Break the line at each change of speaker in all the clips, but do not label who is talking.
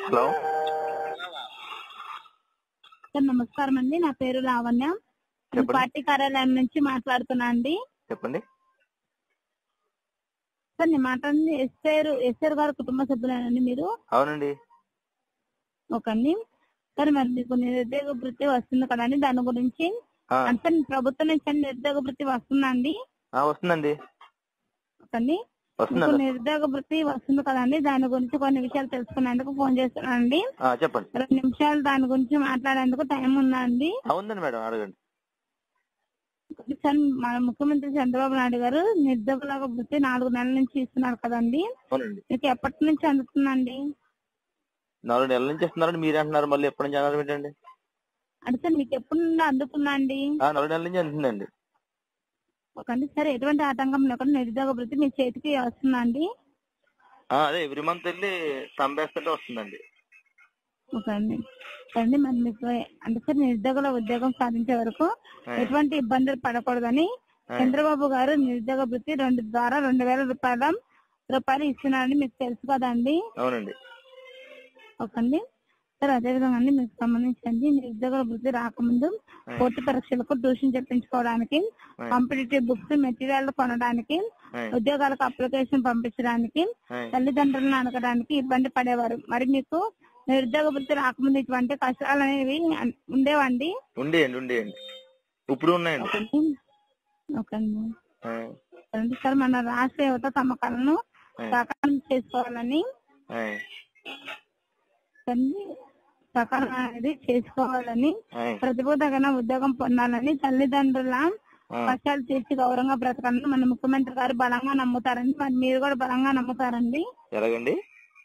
Hello
sir నమస్కారం అండి. నా పేరు లావణ్య. నేను పార్టీ కార్యాలయం నుంచి మాట్లాడుతున్నా అండి.
చెప్పండి.
సార్ నేను మాట్లాడింది ఎస్ఆర్ గారి కుటుంబ సభ్యులేనండి మీరు?
అవునండి.
ఓకే. సార్ మరి మీకు నిరుద్యోగ వృత్తి వస్తుంది కదండి, దాని గురించి అంటే ప్రభుత్వం నుంచి నిరుద్యోగ వృత్తి వస్తుందండి?
వస్తుందండి.
ఓకే. మీకు నిరుద్యోగ వృత్తి వస్తుంది కదండి, దాని గురించి కొన్ని విషయాలు తెలుసుకునేందుకు ఫోన్ చేస్తున్నానండి.
చెప్పండి.
2 నిమిషాలు దాని గురించి మాట్లాడేందుకు టైం ఉందా అండి?
అవునండి మేడం, అడగండి.
సార్ మన ముఖ్యమంత్రి చంద్రబాబు నాయుడు గారు నిరుద్యోగుల వృత్తి 4 నెలల నుంచి ఇస్తున్నారు కదండి.
అవునండి.
మీకు ఎప్పటి నుంచి అందుతుందండి?
4 నెలల నుంచి ఇస్తున్నారండి. మీరే అంటున్నారు, మళ్ళీ ఎప్పటి నుంచి అన్నారు ఏంటండి?
అంటే సార్ మీకు ఎప్పటి నుండి అందుతుందా అండి?
4 నెలల నుంచి అందుతుందండి.
ఓకే. సరే, ఎటువంటి ఆటంకం లేకుండా నిరుద్యోగ వృత్తి మీ చేతికి వస్తుందండి?
అదే ఎవ్రీ మంత్ వెళ్ళి సంపేస్తుంటే వస్తుందండి.
ఓకే అండి. మరి మీకు అంటే సార్ నిరుద్యోగుల ఉద్యోగం సాధించే వరకు ఎటువంటి ఇబ్బందులు పడకూడదని చంద్రబాబు గారు నిరుద్యోగ వృత్తి 2,000 రూపాయలు ఇస్తున్నారని మీకు తెలుసు కదండి?
అవునండి.
ఓకే అండి. సార్ అదేవిధంగా అండి మీకు సంబంధించి నిరుద్యోగ వృత్తి రాకముందు పోటీ పరీక్షలకు ట్యూషన్ చెప్పించుకోవడానికి, కాంపిటేటివ్ బుక్స్ మెటీరియల్ కొనడానికి, ఉద్యోగాలకు అప్లికేషన్ పంపించడానికి, తల్లిదండ్రులను అడగడానికి ఇబ్బంది పడేవారు. మరి మీకు నిరుద్యోగ వృత్తి రాకముందు ఇటువంటి కష్టాలు అనేవి ఉండేవండి?
ఉండేయండి. ఇప్పుడు ఉన్నాయండి.
ఓకే అండి. సార్ మన రాష్ట్ర యువత తమ కళను సాకారం చేసుకోవాలని ప్రతిభ తగిన ఉద్యోగం పొందాలని, తల్లిదండ్రుల కష్టాలు తీర్చి గౌరవంగా బ్రతకాలని మన ముఖ్యమంత్రి గారు బలంగా నమ్ముతారండి. మరి మీరు కూడా బలంగా నమ్ముతారండి?
ఎలాగండి?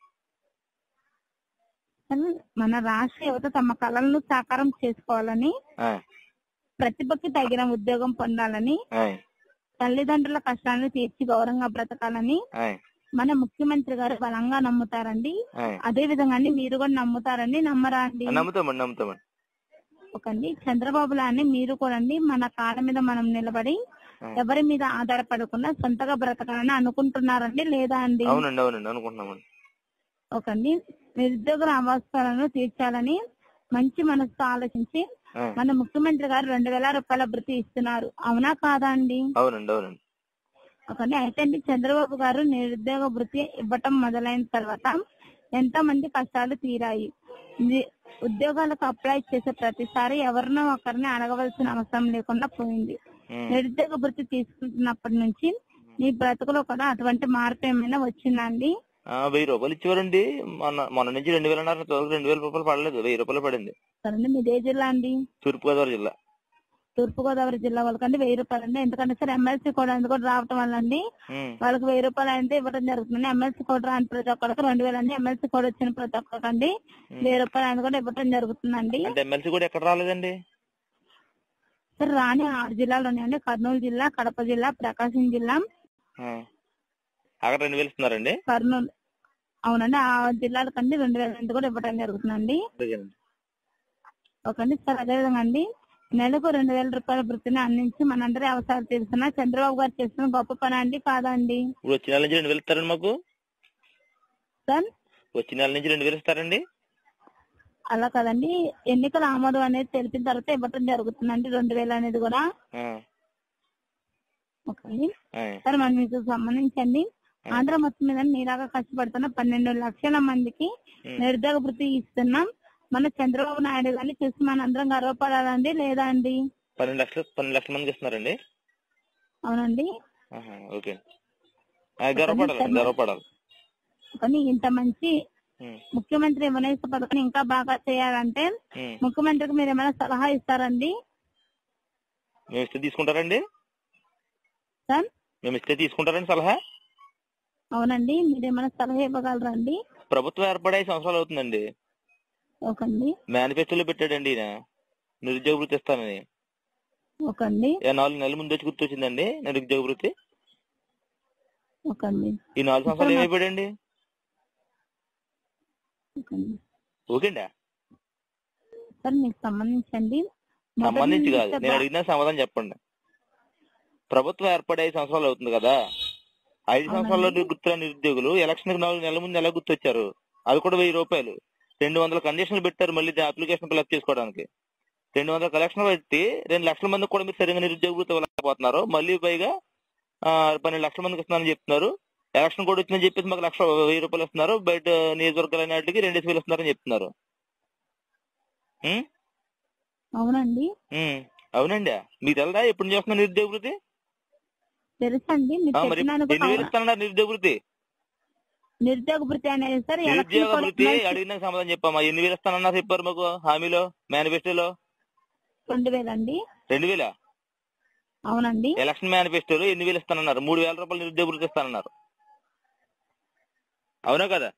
మన రాష్ట్ర యువత తమ కళలను సాకారం చేసుకోవాలని, ప్రతిభకి తగిన ఉద్యోగం పొందాలని, తల్లిదండ్రుల కష్టాలను తీర్చి గౌరవంగా బ్రతకాలని మన ముఖ్యమంత్రి గారు బలంగా నమ్ముతారండి. అదే విధంగా మీరు కూడా నమ్ముతారండి, నమ్మరా అండి?
నమ్ముతామండి.
ఓకే అండి. చంద్రబాబు లాని మీరు కూడా మన కాళ్ళ మీద మనం నిలబడి ఎవరి మీద ఆధారపడకుండా సొంతగా బ్రతకాలని అనుకుంటున్నారండి, లేదా అండి?
అవునండి అనుకుంటున్నామండి.
ఓకే అండి. నిరుద్యోగుల అవసరాలను తీర్చాలని మంచి మనసుతో ఆలోచించి మన ముఖ్యమంత్రి గారు 2,000 రూపాయల వృత్తి ఇస్తున్నారు, అవునా కాదా అండి?
అవునండి.
ఓకే. అయితే అండి చంద్రబాబు గారు నిరుద్యోగ వృత్తి ఇవ్వటం మొదలైన తర్వాత ఎంతో మంది కష్టాలు తీరాయి. ఉద్యోగాలకు అప్లై చేసే ప్రతిసారి ఎవరినో ఒకరిని అడగవలసిన అవసరం లేకుండా పోయింది. నిరుద్యోగ వృత్తి తీసుకుంటున్నప్పటి నుంచి మీ బ్రతుకులో కూడా అటువంటి మార్పు ఏమైనా వచ్చిందండి?
1000 రూపాయలు ఇచ్చేవారండి. మొన్న నుంచి 2,000 అన్నారు. 2,000 రూపాయలు పడలేదు, 1000 రూపాయలు పడింది.
సరే, మీదే జిల్లా అండి?
తూర్పుగోదావరి జిల్లా.
తూర్పుగోదావరి జిల్లా వాళ్ళకండి 1000 రూపాయలు అండి. ఎందుకంటే సార్ ఎమ్మెల్సీ కోడ్ అందుకు రావటం వల్ల అండి వాళ్ళకి 1000 రూపాయలు అయితే ఇవ్వడం జరుగుతుంది. ఎమ్మెల్సీ కోడ్ రాని ప్రతి ఒక్కరికి 2,000 అండి. ఎమ్మెల్సీ కోడ్ వచ్చిన ప్రతి ఒక్కరికి 1000 రూపాయలు అని కూడా ఇవ్వడం జరుగుతుందండి.
అంటే ఎమ్మెల్సీ కోడ్ ఎక్కడ రాలేదండి?
సార్ రాని 6 జిల్లాలు ఉన్నాయండి. కర్నూలు జిల్లా, కడప జిల్లా, ప్రకాశం జిల్లా.
అక్కడ 2,000 ఇస్తున్నారండి?
కర్నూలు, అవునండి. ఆ జిల్లాలకండి 2,000 కూడా ఇవ్వడం జరుగుతుందండి. ఓకే అండి. సార్ అదేవిధంగా అండి నెలకు 2,000 రూపాయల వృత్తిని అందించి మనందరి అవసరాలు తీరుస్తున్న చంద్రబాబు గారు చేస్తున్న గొప్ప పని అండి, కాదా అండి?
ఇప్పుడు వచ్చే నెల నుంచి 2,000 ఇస్తారండి మాకు?
సార్
వచ్చే నెల నుంచి 2,000 ఇస్తారండి?
అలా కదండి, ఎన్నికల ఆమోదం అనేది తెలిపిన తర్వాత ఇవ్వటం జరుగుతుందండి 2,000 అనేది కూడా. ఓకే అండి. సార్ మరి మీకు సంబంధించండి ఆంధ్ర మొత్తం మీద మీలాగా కష్టపడుతున్న 12 లక్షల మందికి నిరుద్యోగ వృత్తి ఇస్తున్నాం. మన చంద్రబాబు నాయుడు గారిని చూసి మన అందరం గర్వపడాలండి, లేదా అండి?
12 లక్షల మందికి ఇస్తున్నారండి?
అవునండి.
ఓకే, గర్వపడాలి.
కానీ ఇంత మంచి ముఖ్యమంత్రి ఏమైనా పథకం ఇంకా బాగా చేయాలంటే ముఖ్యమంత్రికి మీరు ఏమైనా సలహా ఇస్తారండి?
మేము ఇస్తే తీసుకుంటారండి?
సార్
మేము ఇస్తే తీసుకుంటారండి సలహా?
అవునండి. మీరేమైనా సలహా ఇవ్వగలరా అండి?
ప్రభుత్వం ఏర్పడే 5 సంవత్సరాలు అవుతుందండి.
ఓకే అండి.
మేనిఫెస్టోలో పెట్టాడండి ఈయన నిరుద్యోగ వృత్తి ఇస్తానని.
ఓకే అండి.
4 నెలల ముందు వచ్చి గుర్తొచ్చిందండి నిరుద్యోగ వృత్తి.
ఓకే అండి.
ఈ 4 సంవత్సరాలు ఏమైపోయాడండి? ఓకే అండి.
సార్ మీకు సంబంధించి
కాదు, నేను అడిగిన సమాధానం చెప్పండి. ప్రభుత్వం ఏర్పడే 5 సంవత్సరాలు అవుతుంది కదా, 5 సంవత్సరాల్లో గుర్తున్న నిరుద్యోగులు ఎలక్షన్ 4 నెలల ముందు ఎలా గుర్తొచ్చారు? అది కూడా 1000 రూపాయలు. 200 కండిషన్లు పెట్టారు మళ్ళీ అప్లికేషన్ ఫిల్అప్ చేసుకోవడానికి. 200 కలెక్షన్ పెట్టి 2 లక్షల మందికి కూడా మీరు సరిగ్గా నిరుద్యోగ వృత్తి ఇవ్వలేకపోతున్నారు. మళ్ళీ పైగా 12 లక్షల మందికి ఇస్తున్నారని చెప్తున్నారు. ఎలక్షన్ కూడా వచ్చిందని చెప్పేసి మాకు 1,1000 రూపాయలు ఇస్తున్నారు. బయట నియోజకవర్గాలు వాటికి 2,000 ఇస్తున్నారని చెప్తున్నారు.
అవునండి.
అవునండి. మీకు తెలదా ఎప్పుడు చేస్తున్నారు నిరుద్యోగ వృత్తి?
తెలుసండి.
మరి 2,000 ఇస్తానన్నారు నిరుద్యోగ వృత్తి.
నిరుద్యోగ వృత్తి అనేది సార్
నిరుద్యోగ వృత్తి అడిగిన సమాధానం చెప్పమ్మా. 8,000 ఇస్తానన్నారు చెప్పారు మాకు హామీలో, మేనిఫెస్టోలో.
2,000 అండి.
2,000?
అవునండి.
ఎలక్షన్ మేనిఫెస్టోలో 8,000 ఇస్తానన్నారు. 3,000 రూపాయలు నిరుద్యోగ వృత్తి ఇస్తానన్నారు. అవునా కదా?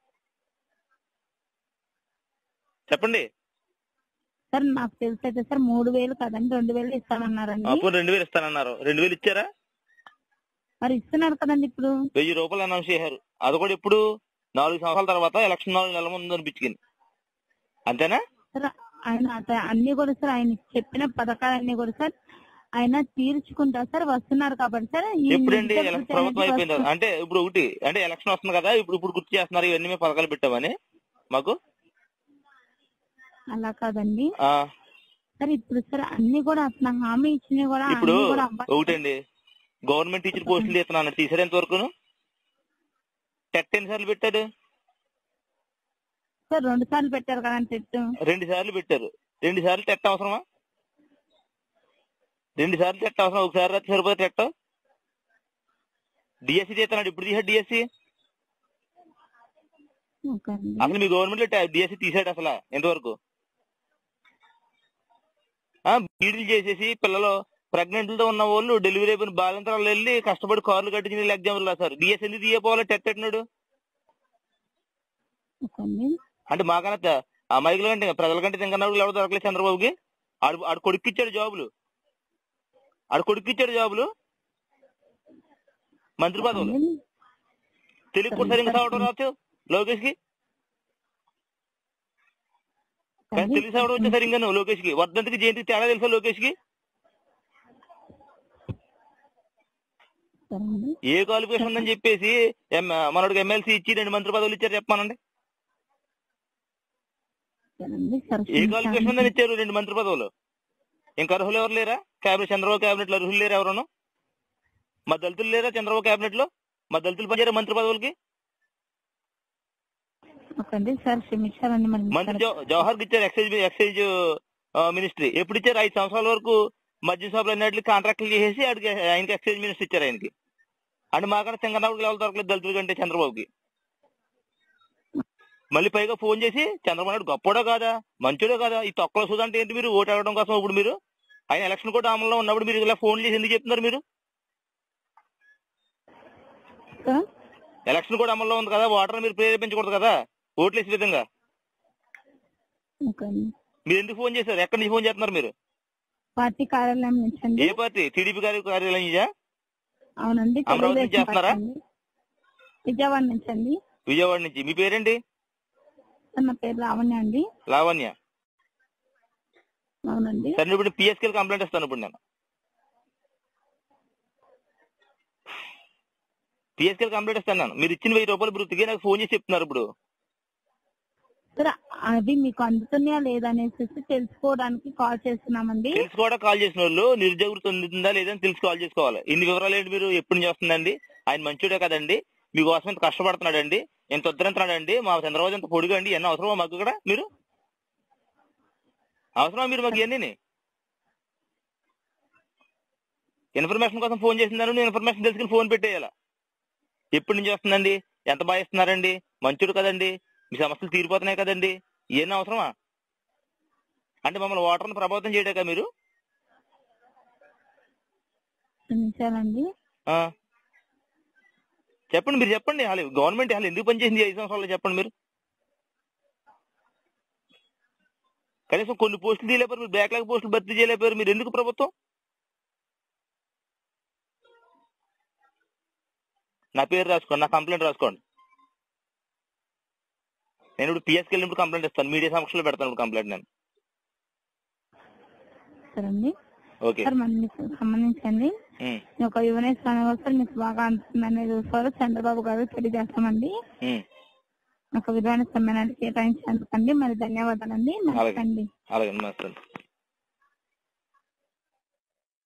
చెప్పండి
సార్. నాకు తెలిసి అయితే సార్ 3,000 కదండి, 2,000 ఇస్తానన్నారండి.
అప్పుడు 2,000 ఇస్తానన్నారు. 2,000 ఇచ్చారా?
మరి ఇస్తున్నారు కదండి. ఇప్పుడు
1,000 రూపాయలు అనౌన్స్ చేశారు. అది కూడా ఇప్పుడు 4 సంవత్సరాల తర్వాత ఎలక్షన్ 4 నెలల ముందు అనిపించింది. అంతేనా
సార్? ఆయన అన్ని కూడా సార్, ఆయన చెప్పిన పథకాలన్నీ కూడా సార్ ఆయన తీర్చుకుంటా సార్ వస్తున్నారు కాబట్టి సార్.
ఎప్పుడండి ఎలక్షన్ ప్రభుత్వం అయిపోయింది అంటే ఇప్పుడు ఒకటి అంటే ఎలక్షన్ వస్తుంది కదా, ఇప్పుడు గుర్తు చేస్తున్నారు ఇవన్నీ మేము పథకాలు పెట్టామని మాకు.
అలా కాదండి సార్. ఇప్పుడు సార్ అన్ని కూడా అసలు హామీ ఇచ్చినవి కూడా
ఇప్పుడు ఒకటండి, గవర్నమెంట్ టీచర్ పోస్టులు తీస్తున్నాను తీసారు ఎంతవరకు? టెట్ ఎన్నిసార్లు పెట్టారు
సార్? 2 సార్లు పెట్టారు కదండి టెట్.
2 సార్లు పెట్టారు. 2 సార్లు టెట్ అవసరమా? 2 సార్లు టెట్ అవసరం? ఒకసారి రాత్రి సరిపోతే టెట్. డిఎస్సి చేస్తున్నాడు. ఇప్పుడు తీసాడు డిఎస్సి. అసలు మీ గవర్నమెంట్ లో డిఎస్సి తీసాడు అసలు ఎంతవరకు? బీడీలు చేసేసి పిల్లలు ప్రెగ్నెంట్లతో ఉన్న వాళ్ళు డెలివరీ అయిపోయిన బాలింతరాలు వెళ్ళి కష్టపడి కార్లు కట్టించి ఎగ్జామ్లు రాశారు. డిఎస్సి ఎందుకు తీయపోవాలి? టెట్ పెట్టినాడు అంటే మాకన్నా అమాయకుల కంటే ప్రజల కంటే తింగన్నాడు ఎవరు దొరకలేదు చంద్రబాబుకి. ఆడు కొడుక్కిచ్చాడు జాబులు. మంత్రి పదవులు. తెలుగు కూడా సరిగ్గా చదవడం రావచ్చు లోకేష్ కి. కానీ తెలుగు చదవడం వచ్చే సరిగ్గా లోకేష్ కి. వర్ధంతికి జయంతికి తేడా తెలుసా లోకేష్ కి? ఏ క్వాలిఫికేషన్ ఉందని చెప్పేసి మనోడికి ఎమ్మెల్సీ ఇచ్చి 2 మంత్రి పదవులు ఇచ్చారు చెప్పానండి. ఏ క్వాలిఫికేషన్ ఉందని ఇచ్చారు 2 మంత్రి పదవులు? ఇంకా అర్హులు ఎవరు లేరా? చంద్రబాబు కేబినెట్ లో అర్హులు లేరు ఎవరును? మా దళితులు లేరా చంద్రబాబు కేబినెట్ లో? మా దళితులు పనిచేయరా మంత్రి పదవులకి? మంత్రి జవహర్ ఇచ్చారు ఎక్సైజ్ మినిస్ట్రీ. ఎప్పుడు ఇచ్చారు? 5 సంవత్సరాల వరకు మద్యం షాపులు అన్నింటికి కాంట్రాక్టులు చేసేసి ఆయనకి ఎక్సైజ్ మినిస్టర్ ఇచ్చారు ఆయనకి. అంటే మాకన్నా చంద్రబాబుకి ఎవరు దొరకలేదు దళితుల కంటే చంద్రబాబుకి. మళ్ళీ పైగా ఫోన్ చేసి చంద్రబాబు నాయుడు గొప్పడో కాదా మంచోడో కాదా ఈ తొక్కలో చూదంటే ఏంటి మీరు ఓటు అడగడం కోసం? ఇప్పుడు మీరు ఆయన ఎలక్షన్ కూడా అమల్లో ఉన్నప్పుడు మీరు ఇలా ఫోన్ చేసి ఎందుకు చెప్తున్నారు? మీరు ఎలక్షన్ కూడా అమల్లో ఉంది కదా, ఓటర్ మీరు ప్రేరేపించకూడదు కదా ఓట్లు వేసే విధంగా. మీరు ఎందుకు ఫోన్ చేశారు? ఎక్కడి నుంచి ఫోన్ చేస్తున్నారు మీరు?
పార్టీ కార్యాలయం నుంచి.
ఏ పార్టీ? టీడీపీ కార్యాలయం నుంచా?
అవునండి.
అమరావతి నుంచి చేస్తున్నారా?
విజయవాడ నుంచి అండి.
విజయవాడ నుంచి. మీ పేరేంటి?
నా పేరు లావణ్య అండి.
లావణ్య.
అవునండి.
సరే ఇప్పుడు పిఎస్కే కంప్లైంట్ ఇస్తాను. ఇప్పుడు నేను పిఎస్కే కంప్లైంట్ ఇస్తాను. మీరు ఇచ్చిన 1000 రూపాయలు వృత్తికి నాకు ఫోన్ చేసి చెప్తున్నారు. ఇప్పుడు
సార్ అవి మీకు అందుతున్నాయా లేదనేసి తెలుసుకోవడానికి కాల్ చేస్తున్నామండి.
తెలుసుకోవడానికి కాల్ చేసిన వాళ్ళు నిరుద్యోగ వృత్తి అందుతుందా లేదని తెలిసి కాల్ చేసుకోవాలి. ఇన్ని వివరాలు ఏంటి మీరు? ఎప్పుడు నుంచి వస్తుందండి? ఆయన మంచోడే కదండి, మీకోసం ఇంత కష్టపడుతున్నాడండి, ఎంత వద్దరంటున్నాడండి, మా చంద్రబాబు ఎంత పొడుగు అండి. ఎన్ని అవసరమా మాకు ఇక్కడ? మీరు అవసరమా మీరు మాకు ఇవన్నీ? ఇన్ఫర్మేషన్ కోసం ఫోన్ చేసిందని ఇన్ఫర్మేషన్ తెలుసుకుని ఫోన్ పెట్టేయాలా? ఎప్పటి నుంచి వస్తుందండి? ఎంత బాగా ఇస్తున్నారండి? మంచోడు కదండి, మీ సమస్యలు తీరిపోతున్నాయి కదండి, ఇవన్నీ అవసరమా? అంటే మమ్మల్ని ఓటర్ని ప్రభావితం చేయడాక మీరు? చెప్పండి మీరు చెప్పండి. గవర్నమెంట్ ఎందుకు పనిచేసింది 5 సంవత్సరాల్లో చెప్పండి మీరు. కనీసం కొన్ని పోస్టులు తీయలేపారు, మీరు బ్యాక్లాగ్ పోస్టులు భర్తీ చేయలేపారు. మీరు ఎందుకు ప్రభుత్వం? నా పేరు రాసుకోండి, నా కంప్లైంట్ రాసుకోండి. నేను ఇప్పుడు పిఎస్కి వెళ్ళినప్పుడు కంప్లైంట్ ఇస్తాను. మీడియా సమక్షంలో పెడతాను కంప్లైంట్ నేను. ఓకే
సంబంధించండి ఒక యువనేస్ సార్ మీకు బాగా అందుతుంది అనేది చంద్రబాబు గారు తెలియజేస్తామండి. నాకు విలువైన సమయాన్ని కేటాయించినందుకండి మరి ధన్యవాదాలండి.
అలాగే
నమస్తే అండి.
అలాగే నమస్తే.